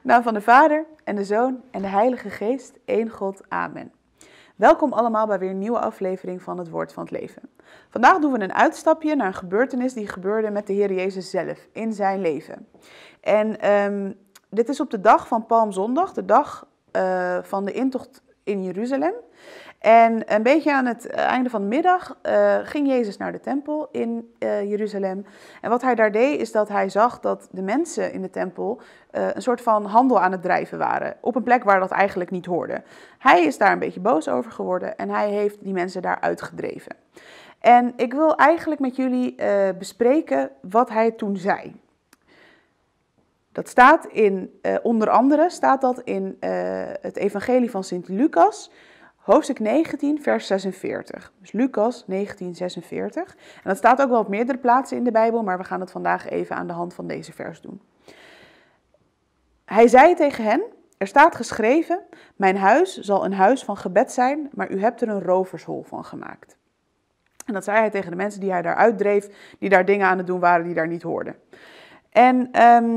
In de naam van de Vader en de Zoon en de Heilige Geest, één God, amen. Welkom allemaal bij weer een nieuwe aflevering van het Woord van het Leven. Vandaag doen we een uitstapje naar een gebeurtenis die gebeurde met de Heer Jezus zelf in zijn leven. En dit is op de dag van Palmzondag, de dag van de intocht in Jeruzalem. En een beetje aan het einde van de middag ging Jezus naar de tempel in Jeruzalem. En wat hij daar deed is dat hij zag dat de mensen in de tempel een soort van handel aan het drijven waren. Op een plek waar dat eigenlijk niet hoorde. Hij is daar een beetje boos over geworden en hij heeft die mensen daar uitgedreven. En ik wil eigenlijk met jullie bespreken wat hij toen zei. Dat staat in, onder andere staat dat in het evangelie van Sint Lucas, hoofdstuk 19, vers 46. Dus Lucas 19, 46. En dat staat ook wel op meerdere plaatsen in de Bijbel, maar we gaan het vandaag even aan de hand van deze vers doen. Hij zei tegen hen, er staat geschreven, mijn huis zal een huis van gebed zijn, maar u hebt er een rovershol van gemaakt. En dat zei hij tegen de mensen die hij daar uitdreef, die daar dingen aan het doen waren die daar niet hoorden. En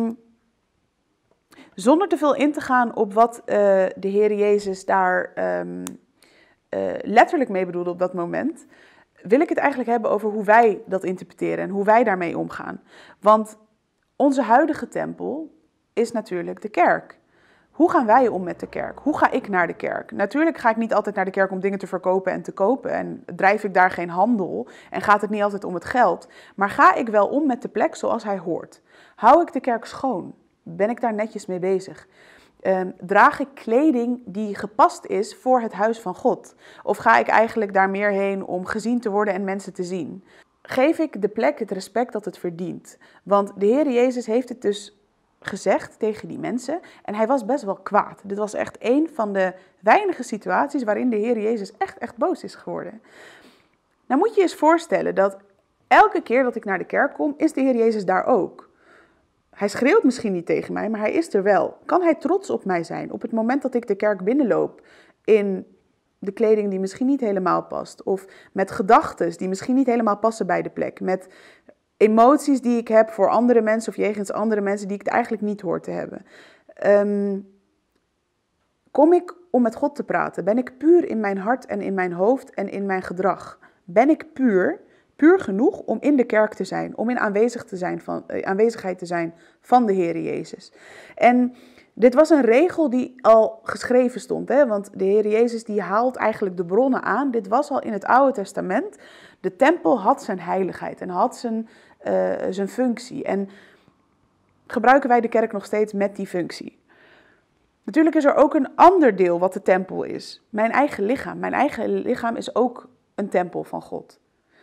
zonder te veel in te gaan op wat de Heer Jezus daar letterlijk mee bedoelde op dat moment, wil ik het eigenlijk hebben over hoe wij dat interpreteren en hoe wij daarmee omgaan. Want onze huidige tempel is natuurlijk de kerk. Hoe gaan wij om met de kerk? Hoe ga ik naar de kerk? Natuurlijk ga ik niet altijd naar de kerk om dingen te verkopen en te kopen en drijf ik daar geen handel en gaat het niet altijd om het geld, maar ga ik wel om met de plek zoals hij hoort? Hou ik de kerk schoon? Ben ik daar netjes mee bezig? Draag ik kleding die gepast is voor het huis van God? Of ga ik eigenlijk daar meer heen om gezien te worden en mensen te zien? Geef ik de plek het respect dat het verdient? Want de Heer Jezus heeft het dus gezegd tegen die mensen en hij was best wel kwaad. Dit was echt een van de weinige situaties waarin de Heer Jezus echt boos is geworden. Nou moet je je eens voorstellen dat elke keer dat ik naar de kerk kom, is de Heer Jezus daar ook. Hij schreeuwt misschien niet tegen mij, maar hij is er wel. Kan hij trots op mij zijn op het moment dat ik de kerk binnenloop in de kleding die misschien niet helemaal past? Of met gedachten die misschien niet helemaal passen bij de plek? Met emoties die ik heb voor andere mensen of jegens andere mensen die ik het eigenlijk niet hoor te hebben? Kom ik om met God te praten? Ben ik puur in mijn hart en in mijn hoofd en in mijn gedrag? Ben ik puur genoeg om in de kerk te zijn, om in aanwezigheid te zijn van de Heer Jezus. En dit was een regel die al geschreven stond, hè? Want de Heer Jezus die haalt eigenlijk de bronnen aan. Dit was al in het Oude Testament. De tempel had zijn heiligheid en had zijn functie. En gebruiken wij de kerk nog steeds met die functie. Natuurlijk is er ook een ander deel wat de tempel is. Mijn eigen lichaam. Mijn eigen lichaam is ook een tempel van God.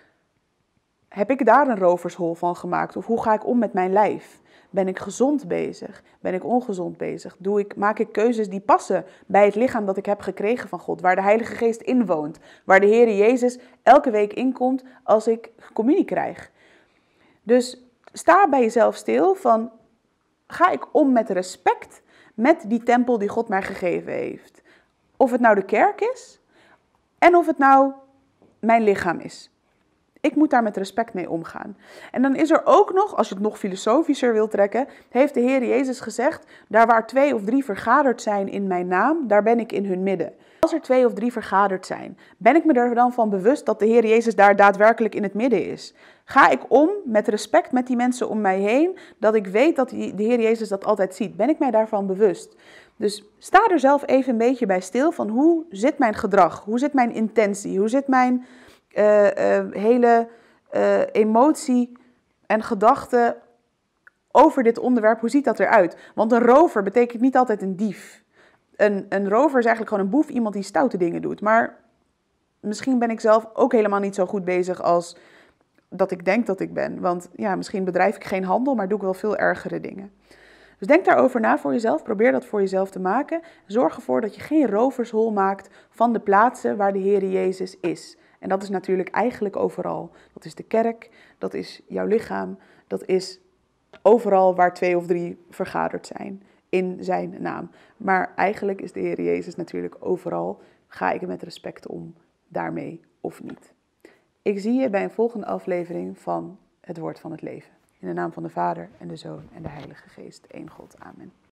Heb ik daar een rovershol van gemaakt? Of hoe ga ik om met mijn lijf? Ben ik gezond bezig? Ben ik ongezond bezig? Maak ik keuzes die passen bij het lichaam dat ik heb gekregen van God? Waar de Heilige Geest in woont? Waar de Heer Jezus elke week inkomt als ik communie krijg? Dus sta bij jezelf stil van, ga ik om met respect met die tempel die God mij gegeven heeft? Of het nou de kerk is en of het nou mijn lichaam is. Ik moet daar met respect mee omgaan. En dan is er ook nog, als je het nog filosofischer wilt trekken, heeft de Heer Jezus gezegd, daar waar 2 of 3 vergaderd zijn in mijn naam, daar ben ik in hun midden. Als er 2 of 3 vergaderd zijn, ben ik me er dan van bewust dat de Heer Jezus daar daadwerkelijk in het midden is? Ga ik om met respect met die mensen om mij heen, dat ik weet dat de Heer Jezus dat altijd ziet? Ben ik mij daarvan bewust? Dus sta er zelf even een beetje bij stil van hoe zit mijn gedrag? Hoe zit mijn intentie? Hoe zit mijn hele emotie en gedachte over dit onderwerp, hoe ziet dat eruit? Want een rover betekent niet altijd een dief. Een rover is eigenlijk gewoon een boef, iemand die stoute dingen doet. Maar misschien ben ik zelf ook helemaal niet zo goed bezig als dat ik denk dat ik ben. Want ja, misschien bedrijf ik geen handel, maar doe ik wel veel ergere dingen. Dus denk daarover na voor jezelf, probeer dat voor jezelf te maken. Zorg ervoor dat je geen rovershol maakt van de plaatsen waar de Heer Jezus is. En dat is natuurlijk eigenlijk overal. Dat is de kerk, dat is jouw lichaam, dat is overal waar 2 of 3 vergaderd zijn in zijn naam. Maar eigenlijk is de Heer Jezus natuurlijk overal. Ga ik er met respect om daarmee of niet? Ik zie je bij een volgende aflevering van Het Woord van het Leven. In de naam van de Vader en de Zoon en de Heilige Geest. Één God. Amen.